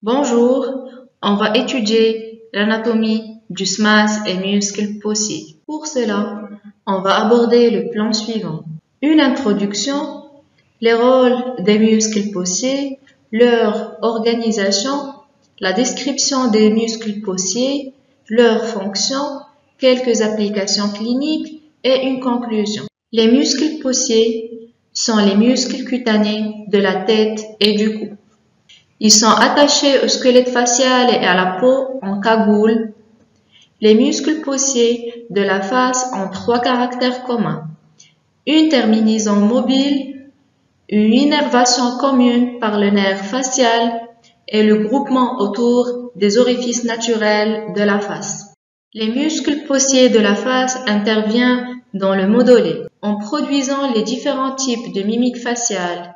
Bonjour, on va étudier l'anatomie du SMAS et muscles possiers. Pour cela, on va aborder le plan suivant. Une introduction, les rôles des muscles possiers, leur organisation, la description des muscles possiers, leurs fonctions, quelques applications cliniques et une conclusion. Les muscles possiers sont les muscles cutanés de la tête et du cou. Ils sont attachés au squelette facial et à la peau en cagoule. Les muscles possiers de la face ont trois caractères communs. Une terminaison mobile, une innervation commune par le nerf facial et le groupement autour des orifices naturels de la face. Les muscles possiers de la face interviennent dans le modelé en produisant les différents types de mimiques faciales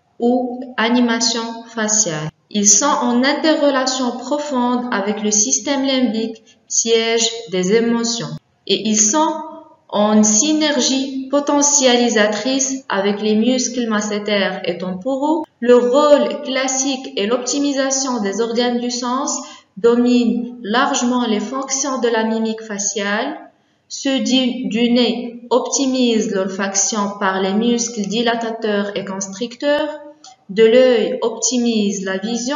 ou animation faciale. Ils sont en interrelation profonde avec le système limbique, siège des émotions, et ils sont en synergie potentialisatrice avec les muscles massétaires et temporaux. Le rôle classique et l'optimisation des organes du sens dominent largement les fonctions de la mimique faciale. Ceux du nez optimisent l'olfaction par les muscles dilatateurs et constricteurs. De l'œil optimisent la vision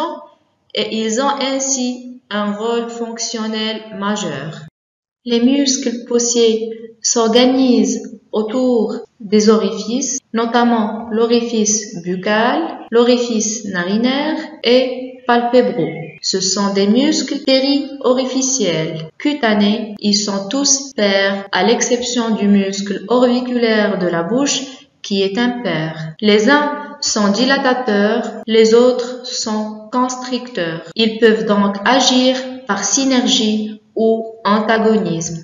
et ils ont ainsi un rôle fonctionnel majeur. Les muscles possiers s'organisent autour des orifices, notamment l'orifice buccal, l'orifice narinaire et palpébraux. Ce sont des muscles péri-orificiels, cutanés. Ils sont tous pairs à l'exception du muscle orbiculaire de la bouche qui est impair. Les uns sont dilatateurs, les autres sont constricteurs. Ils peuvent donc agir par synergie ou antagonisme.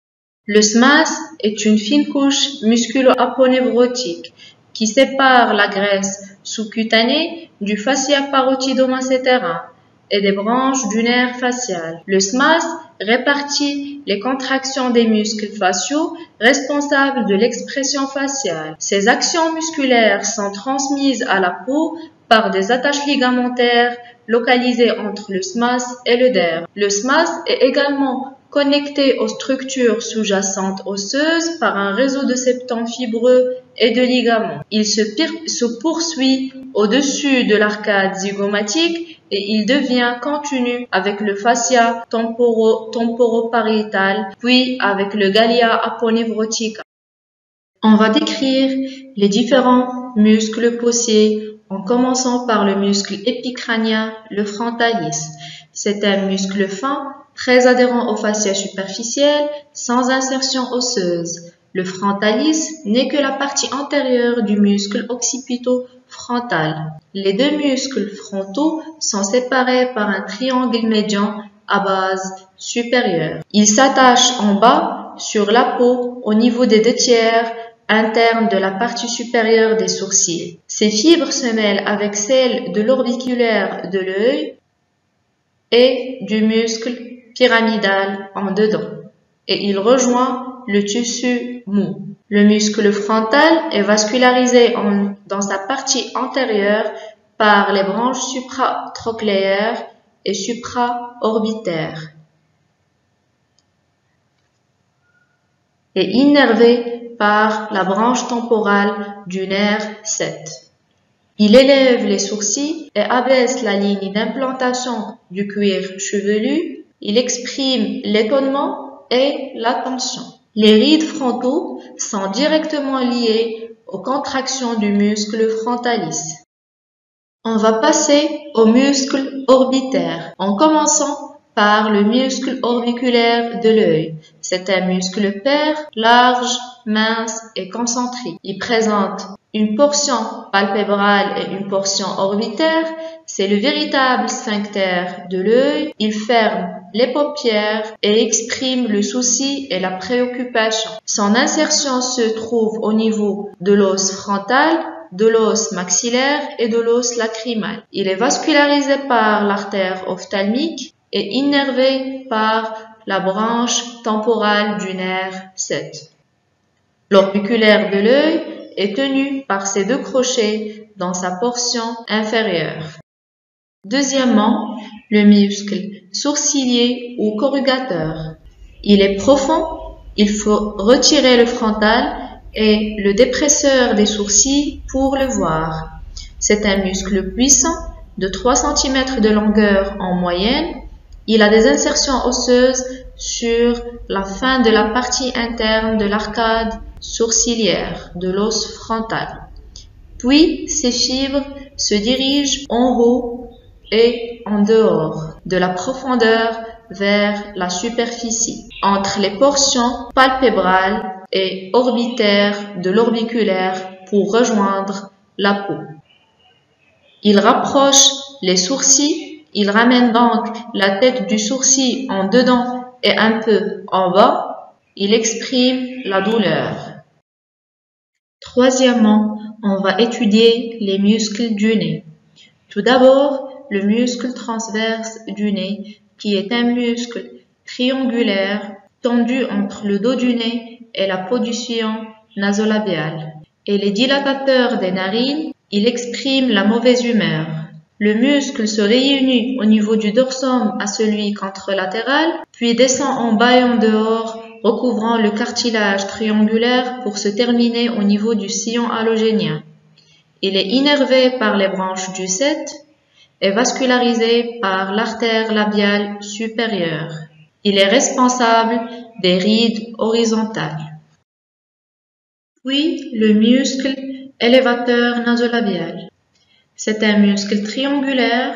Le SMAS est une fine couche musculo-aponeurotique qui sépare la graisse sous-cutanée du fascia parotido-masséterin et des branches du nerf facial. Le SMAS répartit les contractions des muscles faciaux responsables de l'expression faciale. Ces actions musculaires sont transmises à la peau par des attaches ligamentaires localisées entre le SMAS et le derme. Le SMAS est également connecté aux structures sous-jacentes osseuses par un réseau de septons fibreux et de ligaments. Il se poursuit au-dessus de l'arcade zygomatique et il devient continu avec le fascia temporopariétal, puis avec le gallia aponeurotica. On va décrire les différents muscles possiers en commençant par le muscle épicrânien, le frontalis. C'est un muscle fin, très adhérent au fascia superficiel, sans insertion osseuse. Le frontalis n'est que la partie antérieure du muscle occipito-frontal. Les deux muscles frontaux sont séparés par un triangle médian à base supérieure. Ils s'attachent en bas sur la peau au niveau des deux tiers internes de la partie supérieure des sourcils. Ces fibres se mêlent avec celles de l'orbiculaire de l'œil et du muscle pyramidal en dedans, et il rejoint le tissu mou. Le muscle frontal est vascularisé dans sa partie antérieure par les branches supratrochléaires et supraorbitaires et innervé par la branche temporale du nerf 7. Il élève les sourcils et abaisse la ligne d'implantation du cuir chevelu. Il exprime l'étonnement et l'attention. Les rides frontaux sont directement liés aux contractions du muscle frontalis. On va passer au muscle orbitaire en commençant par le muscle orbiculaire de l'œil. C'est un muscle pair, large, mince et concentrique. Il présente une portion palpébrale et une portion orbitaire. C'est le véritable sphincter de l'œil. Il ferme les paupières et exprime le souci et la préoccupation. Son insertion se trouve au niveau de l'os frontal, de l'os maxillaire et de l'os lacrymal. Il est vascularisé par l'artère ophtalmique et innervé par la branche temporale du nerf 7. L'orbiculaire de l'œil est tenu par ses deux crochets dans sa portion inférieure. Deuxièmement, le muscle sourcilier ou corrugateur. Il est profond, il faut retirer le frontal et le dépresseur des sourcils pour le voir. C'est un muscle puissant de 3 cm de longueur en moyenne. Il a des insertions osseuses sur la fin de la partie interne de l'arcade sourcilière de l'os frontal. Puis, ces fibres se dirigent en haut et en dehors de la profondeur vers la superficie, entre les portions palpébrales et orbitaires de l'orbiculaire pour rejoindre la peau. Il rapproche les sourcils, il ramène donc la tête du sourcil en dedans et un peu en bas, il exprime la douleur. Troisièmement, on va étudier les muscles du nez. Tout d'abord, le muscle transverse du nez, qui est un muscle triangulaire tendu entre le dos du nez et la peau du sillon nasolabial. Et les dilatateurs des narines, il exprime la mauvaise humeur. Le muscle se réunit au niveau du dorsum à celui contralatéral, puis descend en bas et en dehors, recouvrant le cartilage triangulaire pour se terminer au niveau du sillon allogénien. Il est innervé par les branches du 7 et vascularisé par l'artère labiale supérieure. Il est responsable des rides horizontales. Puis, le muscle élévateur nasolabial. C'est un muscle triangulaire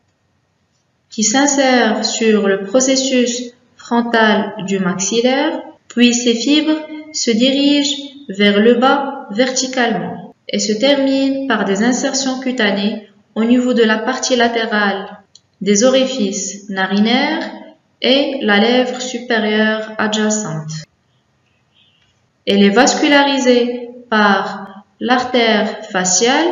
qui s'insère sur le processus frontal du maxillaire, puis ses fibres se dirigent vers le bas verticalement et se terminent par des insertions cutanées au niveau de la partie latérale des orifices narinaires et la lèvre supérieure adjacente. Elle est vascularisée par l'artère faciale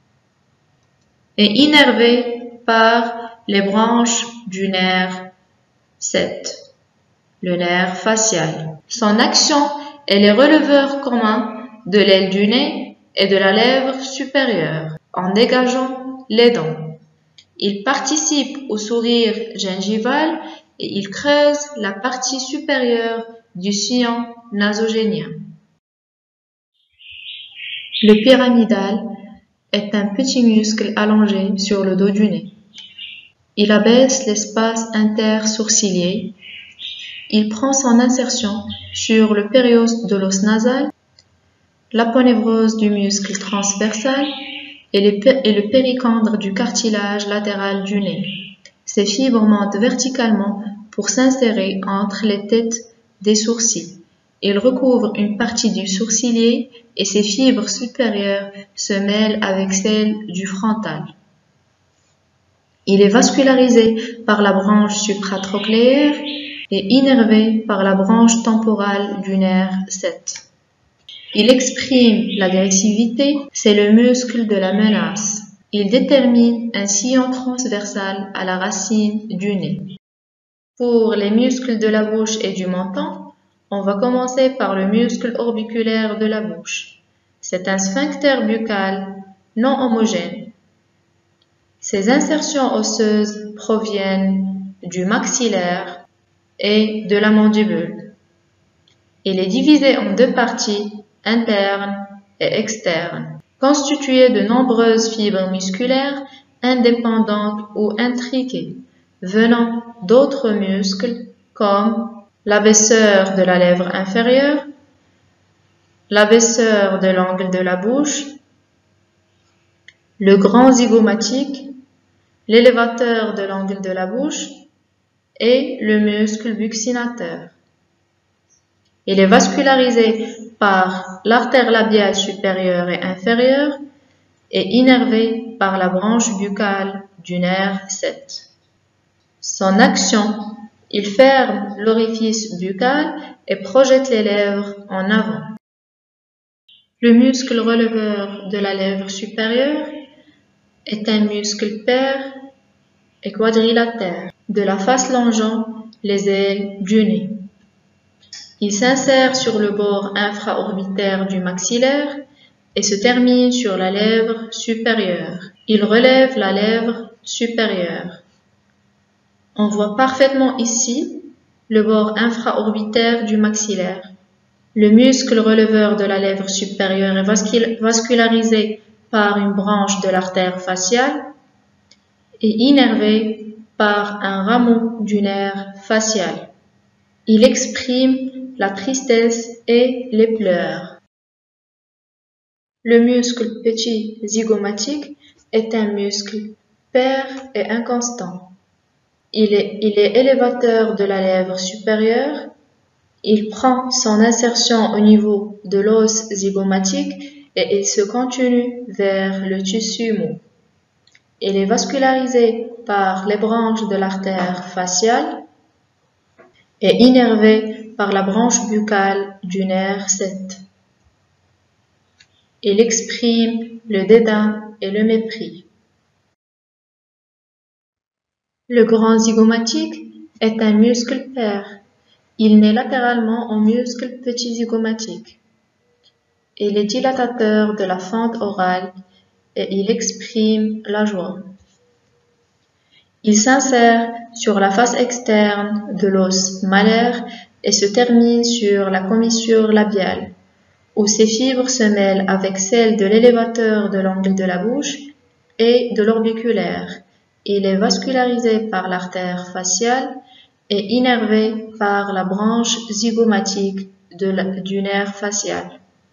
et innervée par les branches du nerf 7, le nerf facial. Son action est les releveurs communs de l'aile du nez et de la lèvre supérieure en dégageant les dents. Il participe au sourire gingival et il creuse la partie supérieure du sillon nasogénien. Le pyramidal est un petit muscle allongé sur le dos du nez. Il abaisse l'espace intersourcilier. Il prend son insertion sur le périos de l'os nasal, l'aponévrose du muscle transversal et le péricandre du cartilage latéral du nez. Ces fibres montent verticalement pour s'insérer entre les têtes des sourcils. Il recouvre une partie du sourcilier et ses fibres supérieures se mêlent avec celles du frontal. Il est vascularisé par la branche supratrochléaire et innervé par la branche temporale du nerf 7. Il exprime l'agressivité, c'est le muscle de la menace. Il détermine un sillon transversal à la racine du nez. Pour les muscles de la bouche et du menton, on va commencer par le muscle orbiculaire de la bouche. C'est un sphincter buccal non homogène. Ses insertions osseuses proviennent du maxillaire et de la mandibule. Il est divisé en deux parties, interne et externe, constituées de nombreuses fibres musculaires indépendantes ou intriquées, venant d'autres muscles comme l'abaisseur de la lèvre inférieure, l'abaisseur de l'angle de la bouche, le grand zygomatique, l'élévateur de l'angle de la bouche et le muscle buccinateur. Il est vascularisé par l'artère labiale supérieure et inférieure et innervé par la branche buccale du nerf 7. Son action, il ferme l'orifice buccal et projette les lèvres en avant. Le muscle releveur de la lèvre supérieure est un muscle pair et quadrilatère de la face longeant les ailes du nez. Il s'insère sur le bord infraorbitaire du maxillaire et se termine sur la lèvre supérieure. Il relève la lèvre supérieur. On voit parfaitement ici le bord infraorbitaire du maxillaire. Le muscle releveur de la lèvre supérieure est vascularisé par une branche de l'artère faciale et innervé par un rameau du nerf facial. Il exprime la tristesse et les pleurs. Le muscle petit zygomatique est un muscle pair et inconstant. Il est élévateur de la lèvre supérieure. Il prend son insertion au niveau de l'os zygomatique et il se continue vers le tissu mou. Il est vascularisé par les branches de l'artère faciale et innervé par la branche buccale du nerf 7. Il exprime le dédain et le mépris. Le grand zygomatique est un muscle pair. Il naît latéralement au muscle petit zygomatique. Il est dilatateur de la fente orale et il exprime la joie. Il s'insère sur la face externe de l'os malaire et se termine sur la commissure labiale, où ses fibres se mêlent avec celles de l'élévateur de l'angle de la bouche et de l'orbiculaire. Il est vascularisé par l'artère faciale et innervé par la branche zygomatique du nerf facial.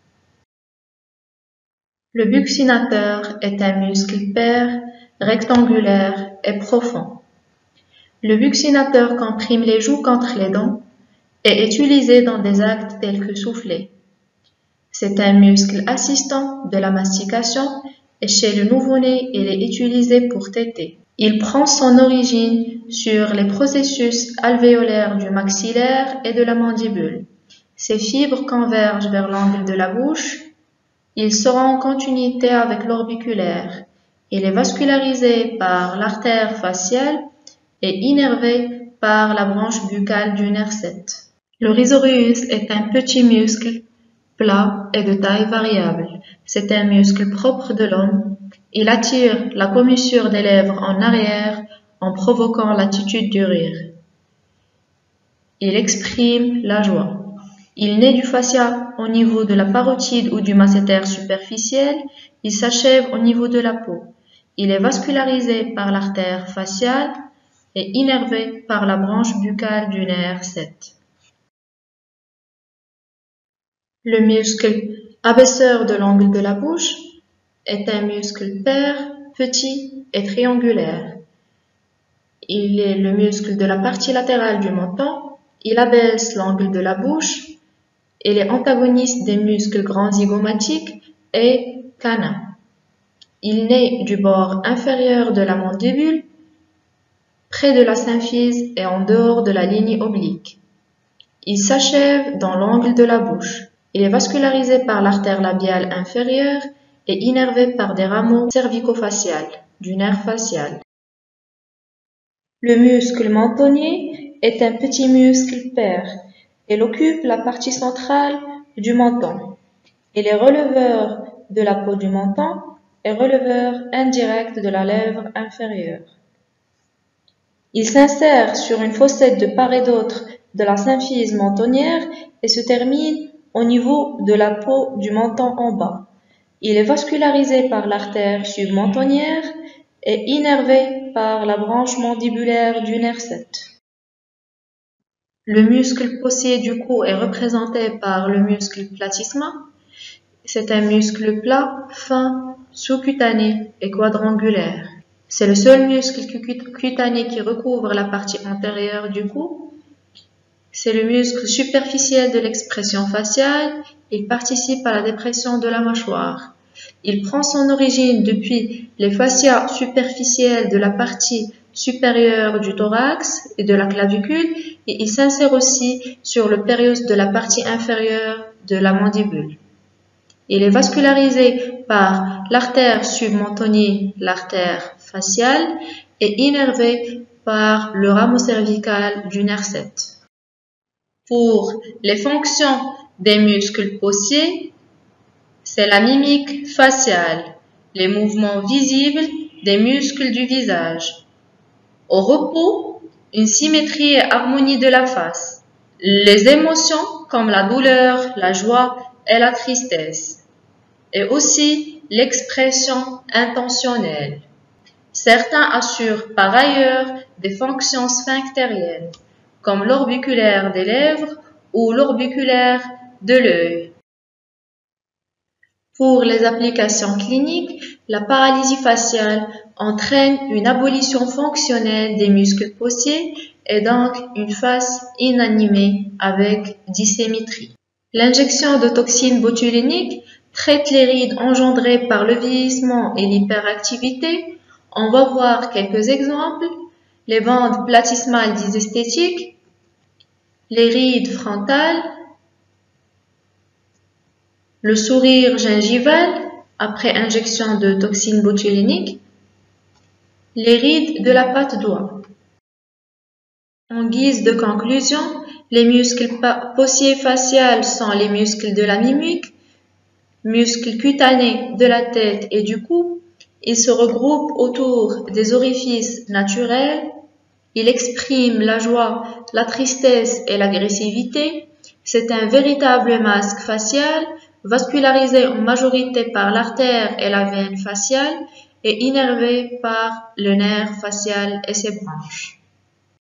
Le buccinateur est un muscle pair, rectangulaire et profond. Le buccinateur comprime les joues contre les dents et est utilisé dans des actes tels que souffler. C'est un muscle assistant de la mastication et chez le nouveau-né, il est utilisé pour téter. Il prend son origine sur les processus alvéolaires du maxillaire et de la mandibule. Ses fibres convergent vers l'angle de la bouche. Il sera en continuité avec l'orbiculaire. Il est vascularisé par l'artère faciale et innervé par la branche buccale du nerf 7. Le rhizoreus est un petit muscle plat et de taille variable. C'est un muscle propre de l'homme. Il attire la commissure des lèvres en arrière en provoquant l'attitude du rire. Il exprime la joie. Il naît du fascia au niveau de la parotide ou du masséter superficiel. Il s'achève au niveau de la peau. Il est vascularisé par l'artère faciale et innervé par la branche buccale du nerf 7. Le muscle abaisseur de l'angle de la bouche est un muscle pair, petit et triangulaire. Il est le muscle de la partie latérale du menton. Il abaisse l'angle de la bouche. Il est antagoniste des muscles grands zygomatiques et canins. Il naît du bord inférieur de la mandibule, près de la symphyse et en dehors de la ligne oblique. Il s'achève dans l'angle de la bouche. Il est vascularisé par l'artère labiale inférieure et innervé par des rameaux cervico-faciales du nerf facial. Le muscle mentonnier est un petit muscle pair. Il occupe la partie centrale du menton. Il est releveur de la peau du menton et releveur indirect de la lèvre inférieure. Il s'insère sur une fossette de part et d'autre de la symphyse mentonnière et se termine au niveau de la peau du menton en bas. Il est vascularisé par l'artère submentonnière et innervé par la branche mandibulaire du nerf 7. Le muscle possier du cou est représenté par le muscle platysma. C'est un muscle plat, fin, sous-cutané et quadrangulaire. C'est le seul muscle cutané qui recouvre la partie antérieure du cou. C'est le muscle superficiel de l'expression faciale. Il participe à la dépression de la mâchoire. Il prend son origine depuis les fascias superficiels de la partie supérieure du thorax et de la clavicule et il s'insère aussi sur le périos de la partie inférieure de la mandibule. Il est vascularisé par l'artère submentonnier, l'artère faciale et innervé par le rameau cervical du nerf 7. Pour les fonctions des muscles possiers, c'est la mimique faciale, les mouvements visibles des muscles du visage. Au repos, une symétrie et harmonie de la face. Les émotions comme la douleur, la joie et la tristesse. Et aussi l'expression intentionnelle. Certains assurent par ailleurs des fonctions sphinctériennes, comme l'orbiculaire des lèvres ou l'orbiculaire de l'œil. Pour les applications cliniques, la paralysie faciale entraîne une abolition fonctionnelle des muscles possiers et donc une face inanimée avec dissymétrie. L'injection de toxines botuliниques traite les rides engendrées par le vieillissement et l'hyperactivité. On va voir quelques exemples. Les bandes platysmales dysesthétiques, les rides frontales, le sourire gingival après injection de toxines botuliniques, les rides de la patte d'oie. En guise de conclusion, les muscles possiers faciales sont les muscles de la mimique, muscles cutanés de la tête et du cou. Ils se regroupent autour des orifices naturels. Ils expriment la joie, la tristesse et l'agressivité. C'est un véritable masque facial, vascularisé en majorité par l'artère et la veine faciale et innervé par le nerf facial et ses branches.